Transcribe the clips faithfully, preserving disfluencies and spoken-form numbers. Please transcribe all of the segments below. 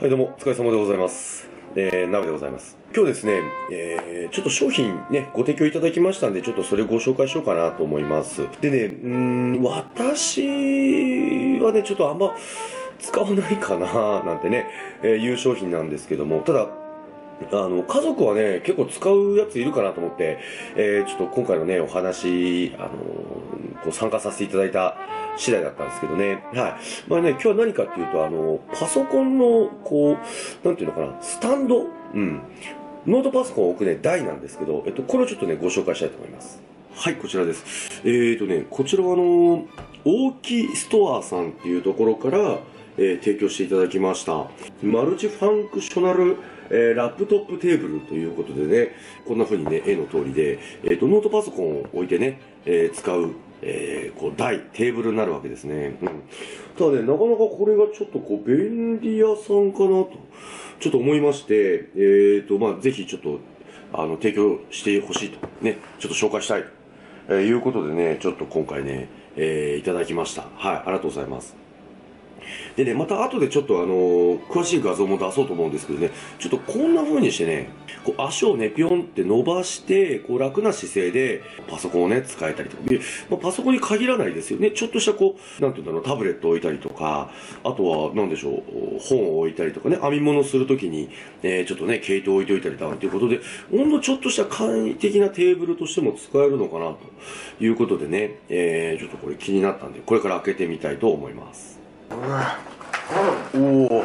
はい、どうも、お疲れ様でございます。えー、なべでございます。今日ですね、えー、ちょっと商品ね、ご提供いただきましたんで、ちょっとそれをご紹介しようかなと思います。でね、うーん、私はね、ちょっとあんま使わないかななんてね、えー、いう商品なんですけども、ただ、あの、家族はね、結構使うやついるかなと思って、えー、ちょっと今回のね、お話、あのー、こう参加させていただいた次第だったんですけどね。はい。まあね、今日は何かっていうと、あの、パソコンの、こう、なんていうのかな、スタンド、うん。ノートパソコンを置くね、台なんですけど、えっと、これをちょっとね、ご紹介したいと思います。はい、こちらです。えーとね、こちらはあの、大木ストアさんっていうところから、えー、提供していただきました。マルチファンクショナル、えー、ラップトップテーブルということでね、こんな風にね、絵の通りで、えーと、ノートパソコンを置いてね、えー、使う、えー、こう、台、テーブルになるわけですね。うん。ただね、なかなかこれがちょっとこう、便利屋さんかなと、ちょっと思いまして、えーと、まあ、ぜひちょっと、あの、提供してほしいと、ね、ちょっと紹介したいと、えー、いうことでね、ちょっと今回ね、えー、いただきました。はい、ありがとうございます。でね、また後でちょっとあのー、詳しい画像も出そうと思うんですけどね、ちょっとこんな風にしてね、こう足をね、ぴょんって伸ばして、こう楽な姿勢でパソコンをね、使えたりとか。で、まあ、パソコンに限らないですよね。ちょっとしたこう、なんていうんだろう、タブレットを置いたりとか、あとは、なんでしょう、本を置いたりとかね、編み物するときに、えー、ちょっとね、毛糸を置いておいたりとかっていうことで、ほんのちょっとした簡易的なテーブルとしても使えるのかな、ということでね、えー、ちょっとこれ気になったんで、これから開けてみたいと思います。おお、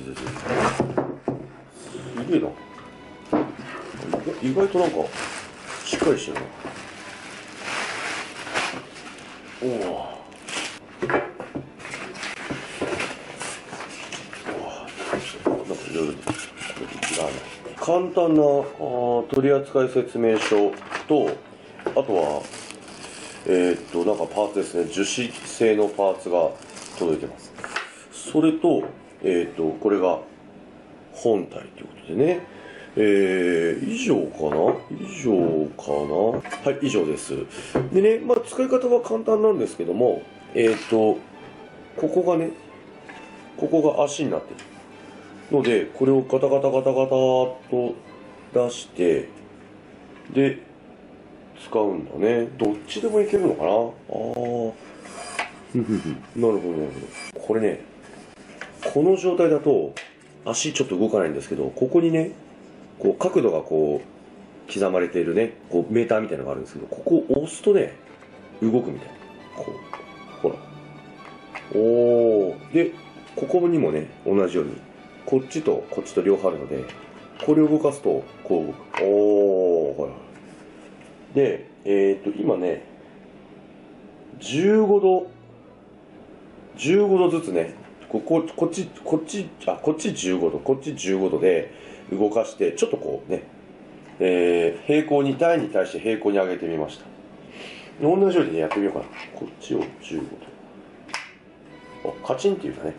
すげえな。意外となんかしっかりしてるな。おお。なんかいろいろ簡単なあ取扱説明書と、あとはえー、っとなんかパーツですね、樹脂製のパーツが届いてます。それと、えー、っとこれが本体ということでね、えー、以上かな以上かなはい、以上です。でね、まあ、使い方は簡単なんですけども、えっと、ここがね、ここが足になってるので、これをガタガタガタガタと出して、で、使うんだね。どっちでもいけるのかなあー。ふんふんふん。なるほど、なるほど。これね、この状態だと、足ちょっと動かないんですけど、ここにね、こう角度がこう刻まれているね、こうメーターみたいなのがあるんですけど、ここを押すとね、動くみたいな。こう、ほら。おー。で、ここにもね、同じように、こっちとこっちと両方あるので、これを動かすと、こう動く。おー、ほら。で、えーっと、今ね、じゅうごど、じゅうごどずつね、こここっち、こっち、あ、こっちじゅうごど、こっちじゅうごどで動かして、ちょっとこうね、えー、平行に、台に対して平行に上げてみました。同じようにね、やってみようかな。こっちをじゅうごど。あ、カチンっていうかね。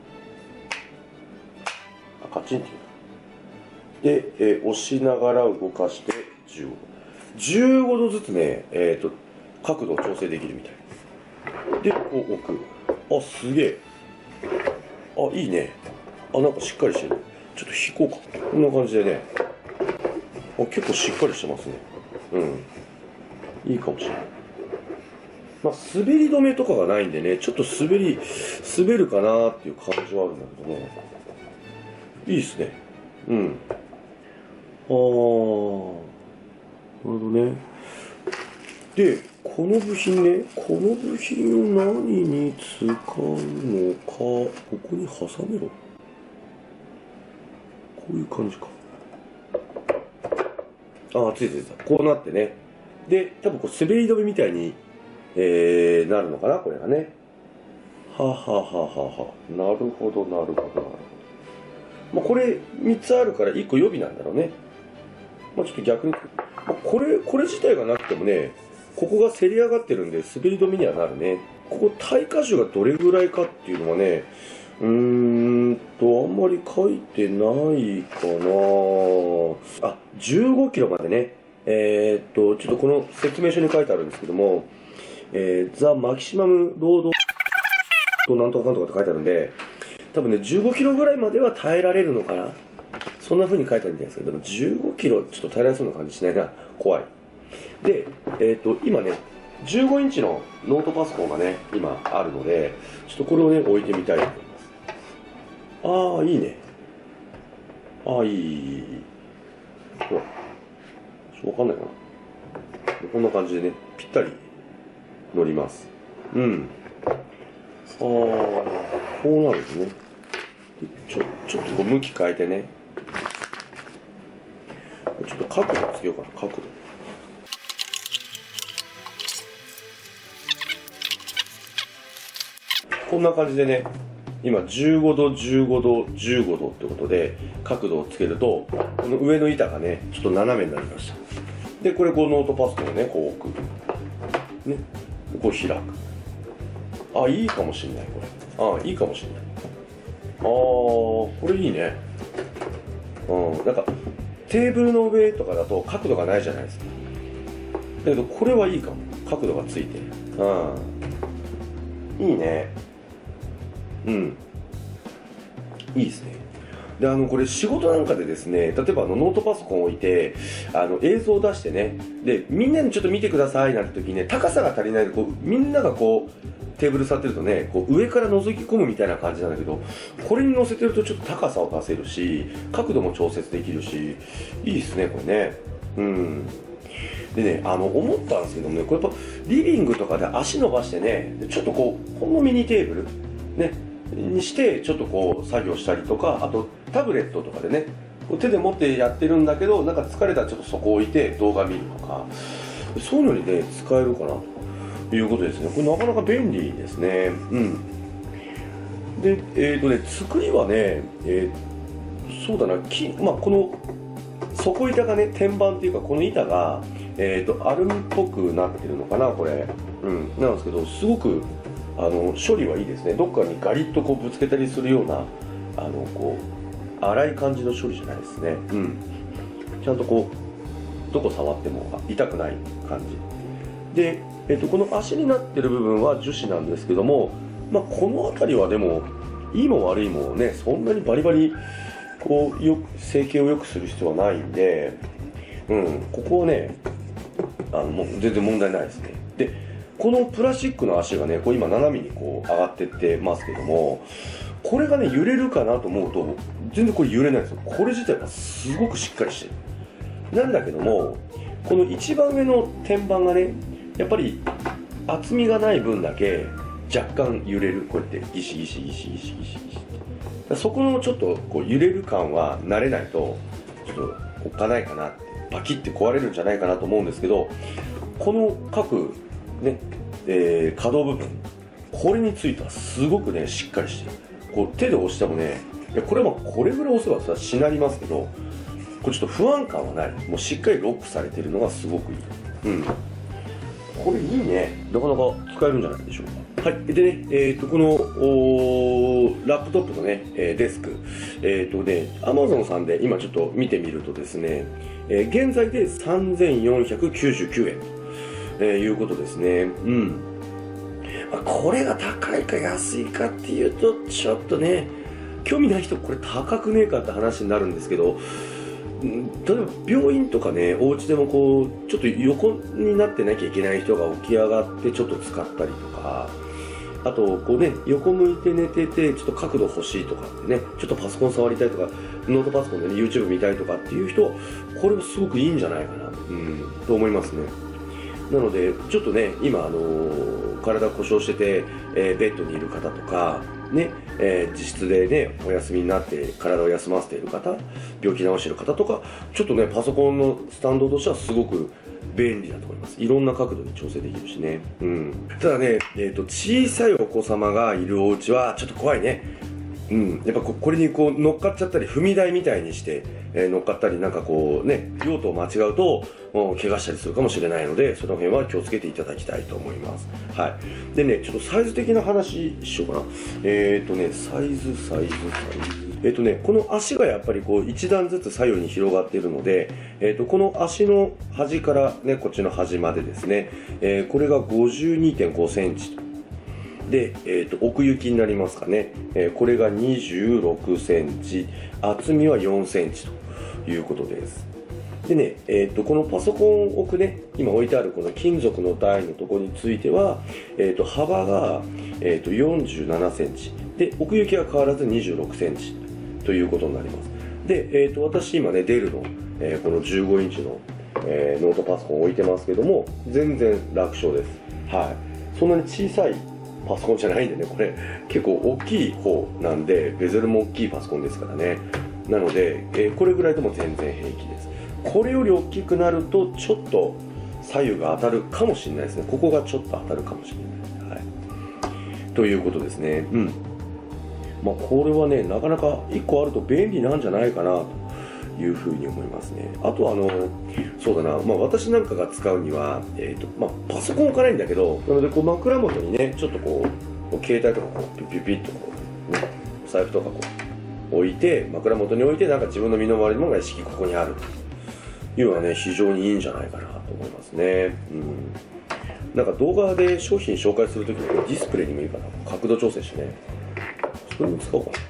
あ、カチンっていうか。で、えー、押しながら動かしてじゅうごど。じゅうごどずつね、えっと、角度を調整できるみたい。で、こう置く。あ、すげえ。あ、いいね。あ、なんかしっかりしてる。ちょっと引こうか。こんな感じでね。あ、結構しっかりしてますね。うん。いいかもしれない。まあ、滑り止めとかがないんでね、ちょっと滑り、滑るかなっていう感じはあるんだけどね。いいっすね。うん。あー。なるほどね。で、この部品ね、この部品を何に使うのか、ここに挟めろ。こういう感じか。ああ、ついてた。こうなってね。で、多分こう滑り止めみたいに、えー、なるのかな、これがね。ははははは。なるほど、なるほど、なるほど。まあ、これみっつあるからいっこ予備なんだろうね。まあ、ちょっと逆に、まあ、これ、これ自体がなくてもね、ここがせり上がってるんで滑り止めにはなるね。ここ耐荷重がどれぐらいかっていうのはね、うーんと、あんまり書いてないかな。あ、じゅうごキロまでね。えー、っと、ちょっとこの説明書に書いてあるんですけども、えー、ザ・マキシマムロードとなんとかなんとかって書いてあるんで、 多分ね、じゅうごキロぐらいまでは耐えられるのかな。そんな風に書いてあるみたいですけど、でもじゅうごキロちょっと耐えられそうな感じしないな。怖い。で、えっと、今ね、じゅうごインチのノートパソコンがね、今あるので、ちょっとこれをね、置いてみたいと思います。ああ、いいね。ああ、いい、いい、いい。ほら。ちょっとわかんないかな。こんな感じでね、ぴったり乗ります。うん。ああ、こうなるんですね。ちょ、ちょっとこう向き変えてね。ちょっと角度つけようかな、角度。こんな感じでね、今じゅうごど、じゅうごど、じゅうごどってことで角度をつけると、この上の板がね、ちょっと斜めになりました。で、これこうノートパソコンをね、こう置く。ね、こう開く。あ、いいかもしんない、これ。あ、いいかもしんない。あー、これいいね。うん、なんか、テーブルの上とかだと角度がないじゃないですか。だけど、これはいいかも。角度がついて。うん。いいね。うん。いいですね。で、あの、これ仕事なんかでですね、例えばあのノートパソコンを置いて、あの、映像を出してね、で、みんなにちょっと見てくださいなんて時にね、高さが足りないで、こう、みんながこう、テーブル座ってるとね、こう上から覗き込むみたいな感じなんだけど、これに乗せてるとちょっと高さを出せるし、角度も調節できるし、いいですね、これね。うん。でね、あの、思ったんですけどもね、これやっぱ、リビングとかで足伸ばしてね、ちょっとこう、ほんのミニテーブル、ね、にして、ちょっとこう、作業したりとか、あと、タブレットとかでね、こう手で持ってやってるんだけど、なんか疲れたらちょっとそこ置いて動画見るとか、そういうのにね、使えるかな、ということですね。これなかなか便利ですね。うん。で、えっ、ー、とね、作りはね、えー、そうだな、きまあ、この、底板がね、天板っていうか、この板が、えっ、ー、と、アルミっぽくなってるのかな、これ。うん。なんですけど、すごく、あの、処理はいいですね。どっかにガリッとこうぶつけたりするような、あの、こう、粗い感じの処理じゃないですね。うん。ちゃんとこう、どこ触っても痛くない感じ。で、えっと、この足になってる部分は樹脂なんですけども、まあ、この辺りはでも、いいも悪いもね、そんなにバリバリ、こう、よく、成形を良くする必要はないんで、うん、ここはね、あの、もう全然問題ないですね。で、このプラスチックの足がね、こう今斜めにこう上がってってますけども、これがね、揺れるかなと思うと、全然これ揺れないんですよ。これ自体はすごくしっかりしてる。なんだけども、この一番上の天板がね、やっぱり厚みがない分だけ若干揺れる。こうやってギシギシギシギシギシギシ。そこのちょっとこう揺れる感は慣れないと、ちょっとおっかないかなって、バキって壊れるんじゃないかなと思うんですけど、この各ね、えー、可動部分、これについてはすごくね、しっかりしてる。こう手で押してもね、いやこれはこれぐらい押せばさ、しなりますけど、これちょっと不安感はない。もうしっかりロックされてるのがすごくいい。うん。これいいね。なかなか使えるんじゃないでしょうか。はい。でね、えっ、ー、と、この、ラップトップのね、えー、デスク。えっ、ー、とね、Amazon さんで今ちょっと見てみるとですね、えー、現在でさんぜんよんひゃくきゅうじゅうきゅうえんと、えー、いうことですね。うん。まあ、これが高いか安いかっていうと、ちょっとね、興味ない人これ高くねえかって話になるんですけど、例えば病院とかね、お家でもこうちょっと横になってなきゃいけない人が起き上がってちょっと使ったりとか、あとこうね、横向いて寝ててちょっと角度欲しいとかってね、ちょっとパソコン触りたいとか、ノートパソコンで、ね、YouTube 見たいとかっていう人、これすごくいいんじゃないかな、うん、と思いますね。なのでちょっとね、今あのー、体故障してて、えー、ベッドにいる方とかね、えー、自室でね、お休みになって体を休ませている方、病気治している方とか、ちょっとね、パソコンのスタンドとしてはすごく便利だと思います。いろんな角度に調整できるしね。うん。ただね、えっと、小さいお子様がいるお家はちょっと怖いね。うん。やっぱこ、これにこう乗っかっちゃったり、踏み台みたいにして、えー、乗っかったり、なんかこうね、用途を間違うと、もう怪我したりするかもしれないので、その辺は気をつけていただきたいと思います。はい。でね、ちょっとサイズ的な話しようかな。えっとね、サイズ、サイズ、サイズ。えっとね、この足がやっぱりこう一段ずつ左右に広がっているので、えっと、この足の端からね、こっちの端までですね、えー、これが ごじゅうにてんごセンチ。 で、えーと、奥行きになりますかね。えー、これがにじゅうろくセンチ、厚みはよんセンチということです。でね、えーと、このパソコンを置くね、今置いてあるこの金属の台のところについては、えーと、幅が、えーと、よんじゅうななセンチ。で、奥行きは変わらずにじゅうろくセンチということになります。で、えーと、私今ね、デルの、えー、このじゅうごインチの、えー、ノートパソコンを置いてますけども、全然楽勝です。はい。そんなに小さいパソコンじゃないんでね、これ結構大きい方なんで、ベゼルも大きいパソコンですからね。なので、えー、これぐらいでも全然平気です。これより大きくなるとちょっと左右が当たるかもしれないですね。ここがちょっと当たるかもしれない、はい、ということですね。うん、まあこれはね、なかなかいっこあると便利なんじゃないかなというふうに思いますね。あとあのそうだな、まあ、私なんかが使うには、えーとまあ、パソコン置かないんだけど、なのでこう枕元にね、ちょっとこう携帯とかこうピッピッピッとこう、ね、財布とかこう置いて、枕元に置いて、なんか自分の身の回りのものが意識ここにあるというのはね、非常にいいんじゃないかなと思いますね。うん、なんか動画で商品紹介するときにディスプレイにもいいかな、角度調整してね、それも使おうかな。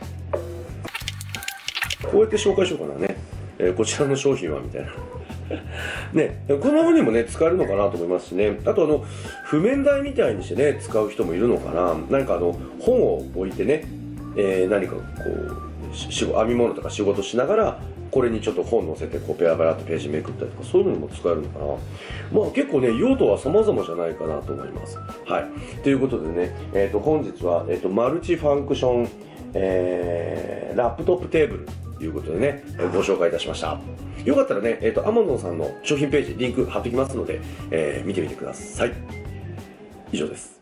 こうやって紹介しようかなね、えー、こちらの商品はみたいなね、このままにもね使えるのかなと思いますしね。あとあの譜面台みたいにしてね使う人もいるのかな。何かあの本を置いてね、えー、何かこうし編み物とか仕事しながらこれにちょっと本載せてこうペラペラとページめくったりとか、そういうのにも使えるのかな。まあ結構ね用途は様々じゃないかなと思います。はい。ということでね、えー、と本日は、えー、とマルチファンクション、えー、ラップトップテーブルということでね、ご紹介いたしました。よかったらね、えっと、Amazon さんの商品ページ、リンク貼っておきますので、えー、見てみてください。以上です。